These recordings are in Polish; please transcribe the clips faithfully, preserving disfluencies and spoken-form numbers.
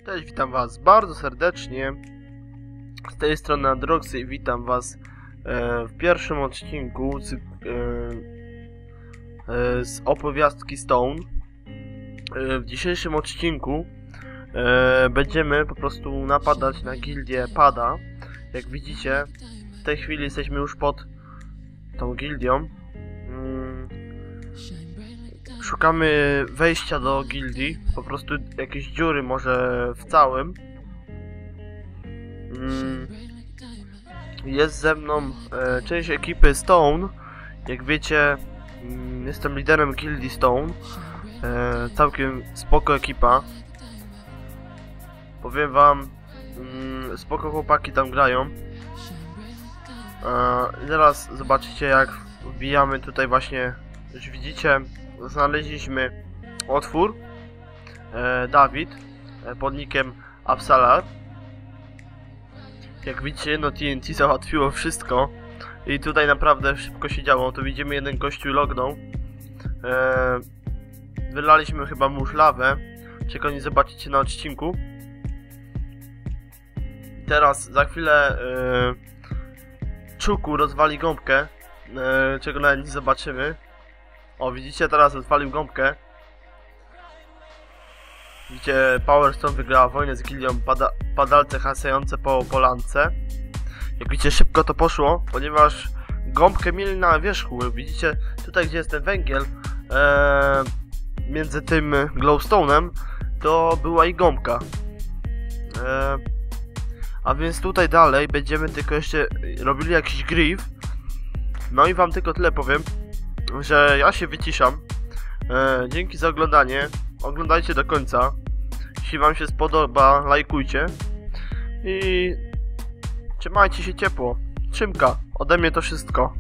Cześć, witam was bardzo serdecznie. Z tej strony Androxy i witam was e, w pierwszym odcinku z, e, e, z opowiastki Stone. E, w dzisiejszym odcinku e, będziemy po prostu napadać na gildię Pada. Jak widzicie, w tej chwili jesteśmy już pod tą gildią. Mm, Szukamy wejścia do gildii, po prostu jakieś dziury może w całym. Mm. Jest ze mną e, część ekipy Stone. Jak wiecie, mm, jestem liderem gildii Stone. E, całkiem spoko ekipa. Powiem wam, mm, spoko chłopaki tam grają. E, teraz zobaczycie, jak wbijamy tutaj właśnie, już widzicie. Znaleźliśmy otwór e, Dawid e, pod nickiem Absalar. Jak widzicie, no T N T załatwiło wszystko i tutaj naprawdę szybko się działo. Tu widzimy, jeden gościu lognął. e, Wylaliśmy chyba mu już lawę, czego nie zobaczycie na odcinku. Teraz za chwilę e, Czuku rozwali gąbkę, e, czego nawet nie zobaczymy. O, widzicie, teraz odpalił gąbkę. Widzicie, Power Stone wygrała wojnę z gildią pada padalce hasające po polance. Jak widzicie, szybko to poszło, ponieważ gąbkę mieli na wierzchu. Widzicie, tutaj gdzie jest ten węgiel, ee, między tym glowstone'em, to była i gąbka. E, a więc tutaj dalej będziemy tylko jeszcze robili jakiś grief. No i wam tylko tyle powiem, że ja się wyciszam. E, dzięki za oglądanie. Oglądajcie do końca. Jeśli wam się spodoba, lajkujcie. I trzymajcie się ciepło. Trzymka. Ode mnie to wszystko.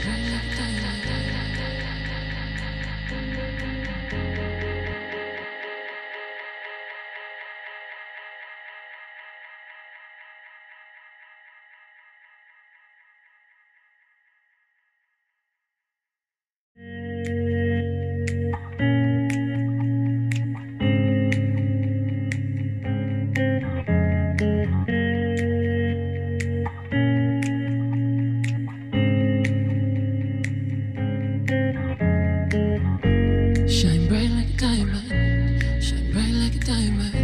Shine bright like a diamond, shine bright like a diamond.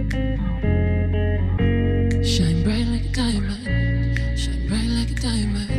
Shine bright like a diamond, shine bright like a diamond.